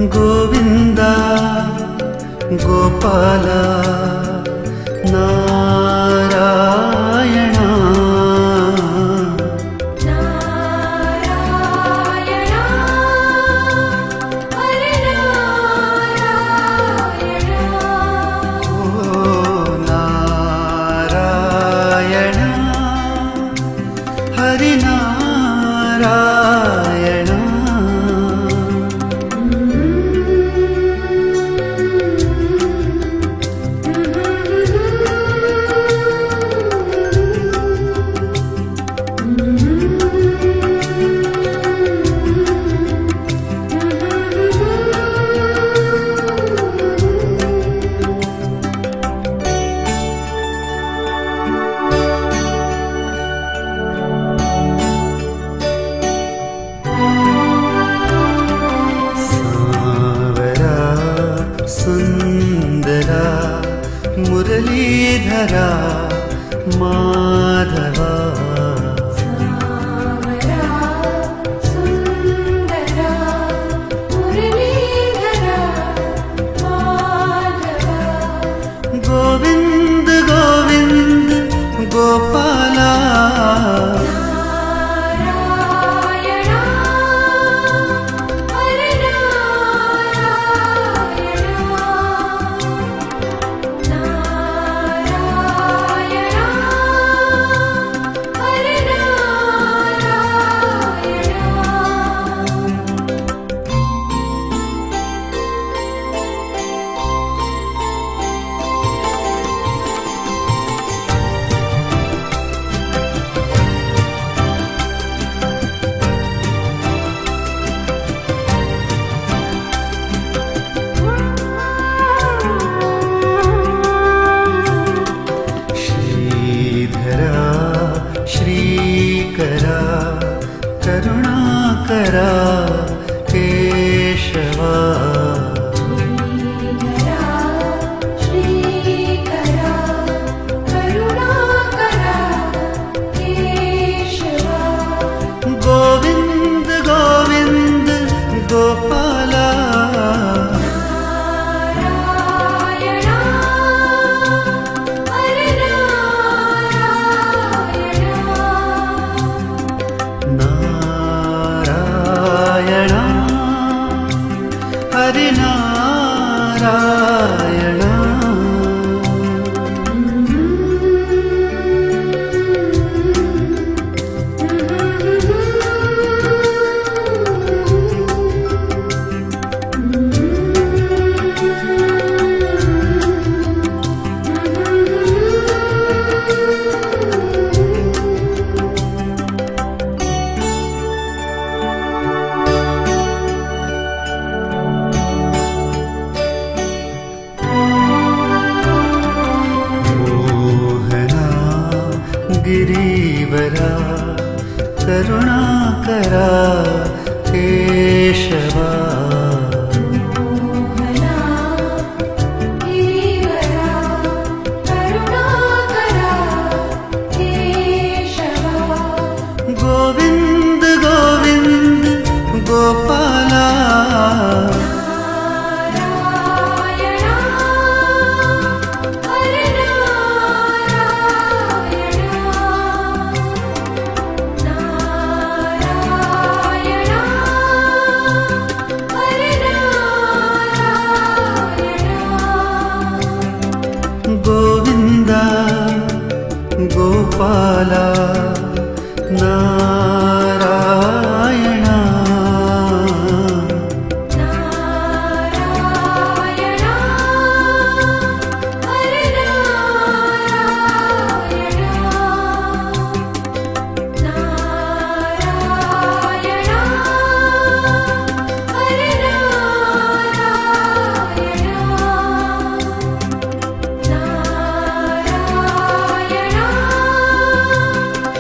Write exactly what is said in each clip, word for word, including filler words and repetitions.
ಗೋವಿಂದ ಗೋಪಾಲ ನಾರಾಯಣ ನಾರಾಯಣ ಹರಿ ನಾರಾಯಣ ಓ ನಾರಾಯಣ ಹರಿ ನಾರಾಯಣ ಸುಂದರ ಮುರಳೀಧರ ಮಾಧವ ಸಾವರ ಸುಂದರ ಮುರಳೀಧರ ಮಾಧವ ಗೋವಿಂದ ಗೋವಿಂದ ಗೋಪಾಲ ನಾರಾಯಣ ಹರಿ ನಾರಾಯಣ ನಾರಾಯಣ ಹರಿ ನಾರಾಯಣ ಶ್ರೀಧರ ಶ್ರೀಕರ ಕರುಣಾಕರ ಕೇಶವ ಶ್ರೀಧರ ಶ್ರೀಕರ ಕರುಣಾಕರ ಕೇಶವ ಗೋವಿಂದ ಗೋವಿಂದ ಗೋಪಾಲ ನಾರಾಯಣ ಹರಿ ನಾರಾಯಣ ನಾರಾಯಣ ಹರಿ ನಾರಾಯಣ ಮೋಹನ ಗಿರಿವರ ಕರುಣಾಕರ ಕೇಶವ ಮೋಹನ ಗಿರಿವರ ಕರುಣಾಕರ ಕೇಶವ ಗೋವಿಂದ ಗೋವಿಂದ ಗೋಪಾಲ ನಾರಾಯಣ ಹರಿ ನಾರಾಯಣ ನಾರಾಯಣ ಹರಿ ನಾರಾಯಣ ಗೋವಿಂದ ಗೋಪಾಲ ನಾರಾಯಣ ನಾರಾಯಣ ಹರಿ ನಾರಾಯಣ ನಾರಾಯಣ ಹರಿ ನಾರಾಯಣ ನಾರಾಯಣ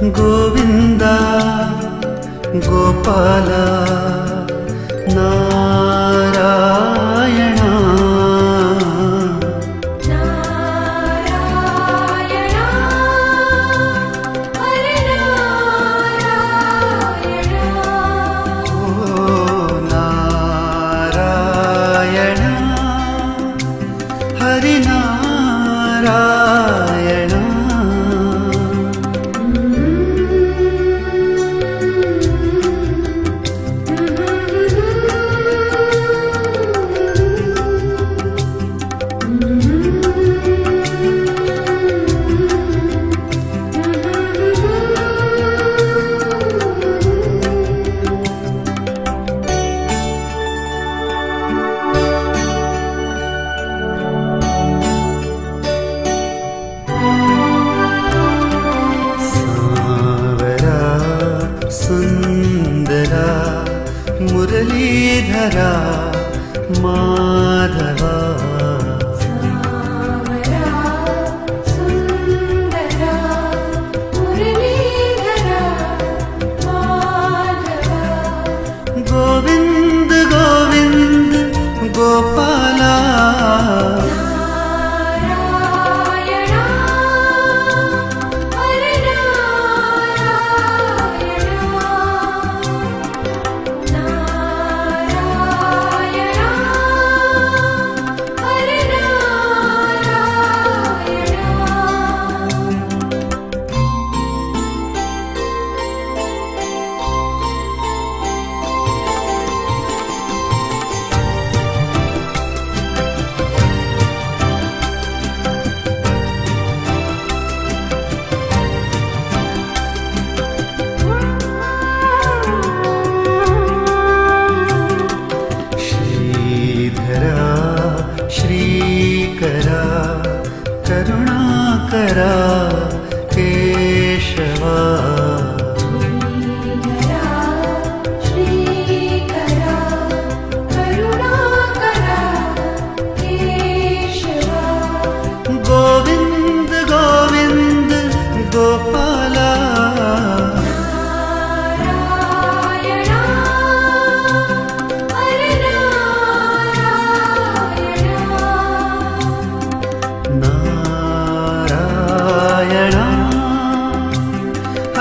ಗೋವಿಂದ ಗೋಪಾಲ ನಾರಾಯಣ ನಾರಾಯಣ ಹರಿ ನಾರಾಯಣ ಓ ನಾರಾಯಣ ಹರಿ ನಾರಾಯಣ ಸುಂದರ ಮುರಳೀಧರ ಮಾಧವ ಸಾವರ ಸುಂದರ ಮುರಳೀಧರ ಮಾಧವ ಗೋವಿಂದ ಗೋವಿಂದ ಗೋಪಾಲ ನಾರಾಯಣ ಹರಿ ನಾರಾಯಣ ನಾರಾಯಣ ಹರಿ ನಾರಾಯಣ ಶ್ರೀಧರ ಶ್ರೀಕರ ಕರುಣಾಕರ ಕೇಶವ ಶ್ರೀಧರ ಶ್ರೀಕರ ಕರುಣಾಕರ ಕೇಶವ ಗೋವಿಂದ ಗೋವಿಂದ ಗೋಪಾಲ ನಾರಾಯಣ ಹರಿ ನಾರಾಯಣ ನಾರಾಯಣ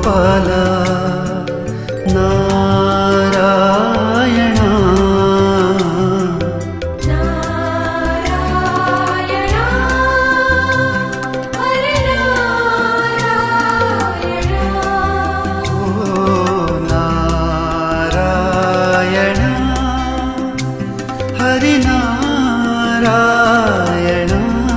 ಗೋಪಾಲ ನಾರಾಯಣ ನಾರಾಯಣ ಹರಿ ನಾರಾಯಣ ಓ ನಾರಾಯಣ ಹರಿ ನಾರಾಯಣ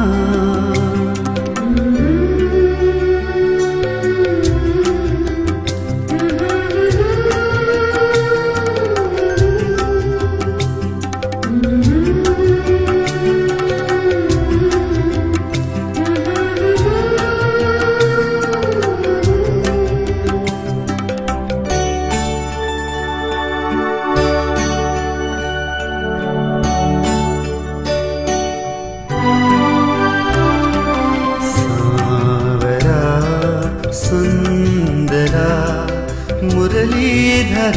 ಸುಂದರ ಮುರಳೀಧರ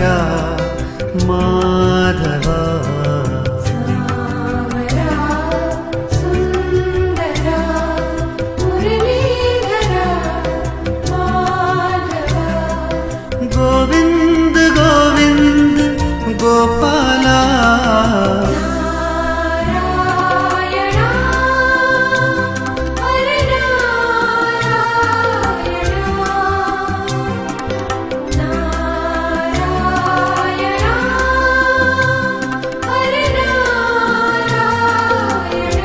ಮಾಧವ ಸಾವರ ಸುಂದರ ಮುರಳೀಧರ ಮಾಧವ ಗೋವಿಂದ ಗೋವಿಂದ ಗೋಪಾಲ ನಾರಾಯಣ ಹರಿ ನಾರಾಯಣ ನಾರಾಯಣ ಹರಿ ನಾರಾಯಣ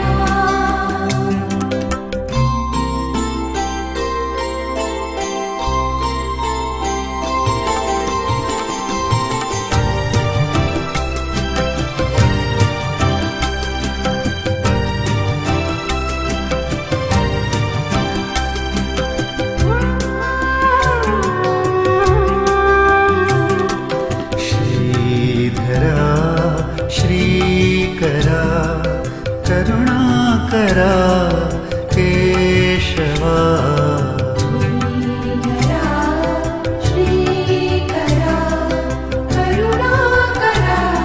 ಶ್ರೀಧರ ಶ್ರೀಕರ ಕರುಣಾಕರ ಕೇಶವ ಶ್ರೀಧರ ಶ್ರೀಕರ ಕರುಣಾಕರ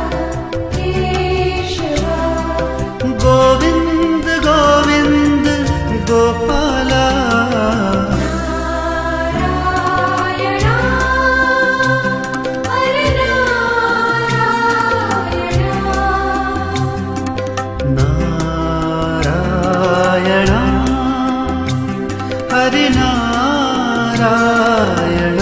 ಕೇಶವ ಗೋವಿಂದ ಗೋವಿಂದ ಗೋಪಾಲ ನಾರಾಯಣ ಹರಿ ನಾರಾಯಣ ನಾರಾಯಣ ಹರಿ ನಾರಾಯಣ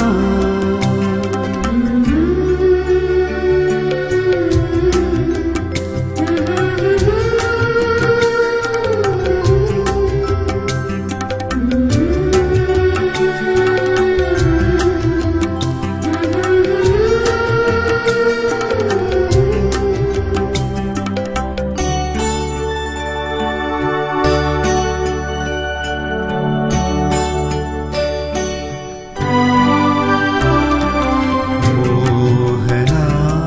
ಮೋಹನ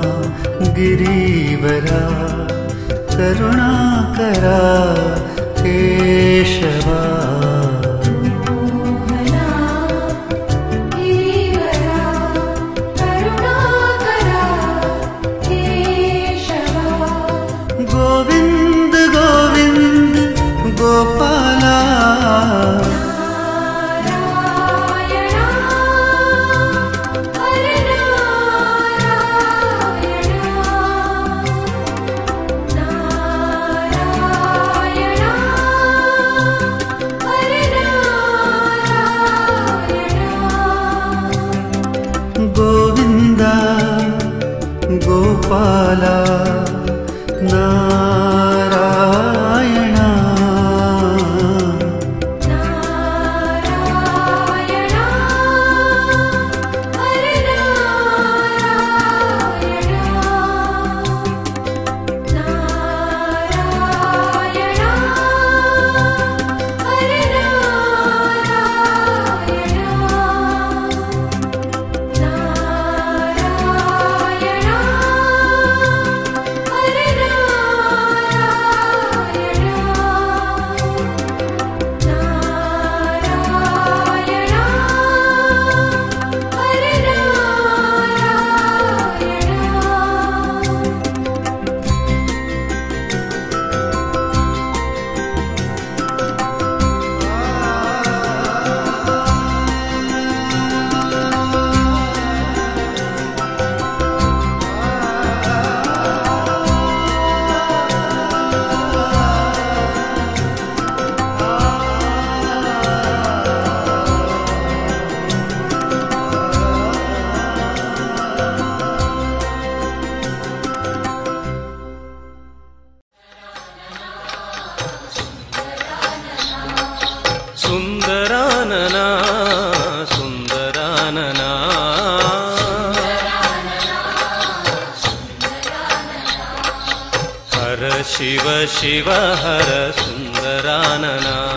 ಗಿರಿವರ ಕರುಣಾಕರ ಕೇಶವ ಮೋಹನ ಗಿರಿವರ ಕರುಣಾಕರ ಕೇಶವ ಗೋವಿಂದ ಗೋವಿಂದ ಗೋಪಾಲ ನಾರಾಯಣ ಹರಿ ನಾರಾಯಣ ನಾರಾಯಣ ಹರಿ ನಾರಾಯಣ ಗೋವಿಂದ ಗೋಪಾಲ ನಾರಾಯಣ ನಾರಾಯಣ ಹರಿ ನಾರಾಯಣ ನಾರಾಯಣ ಹರಿ ನಾರಾಯಣ ನಾರಾಯಣ हर शिव शिव हर सुन्दरानना